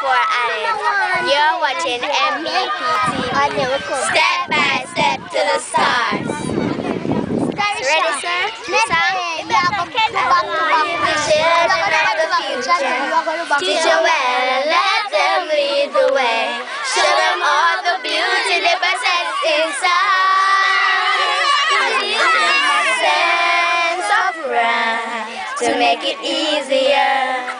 for Alice. You're watching MVP TV. Step by step to the stars. Ready, sir? Teach them well and let them lead the way. Show them all the beauty they possess inside. Sense of pride to make it easier.